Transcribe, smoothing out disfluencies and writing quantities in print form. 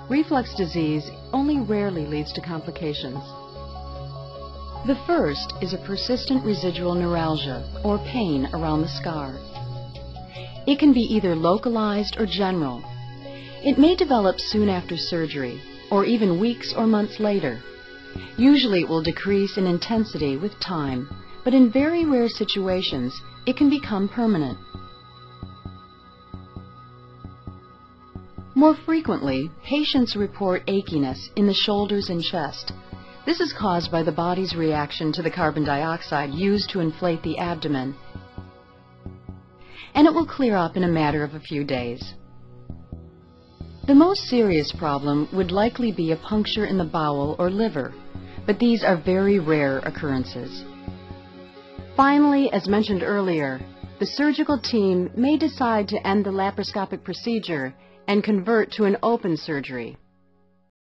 reflux disease only rarely leads to complications. The first is a persistent residual neuralgia, or pain around the scar. It can be either localized or general. It may develop soon after surgery, or even weeks or months later. Usually it will decrease in intensity with time, but in very rare situations, it can become permanent. More frequently, patients report achiness in the shoulders and chest. This is caused by the body's reaction to the carbon dioxide used to inflate the abdomen, and it will clear up in a matter of a few days. The most serious problem would likely be a puncture in the bowel or liver, but these are very rare occurrences. Finally, as mentioned earlier, the surgical team may decide to end the laparoscopic procedure and convert to an open surgery.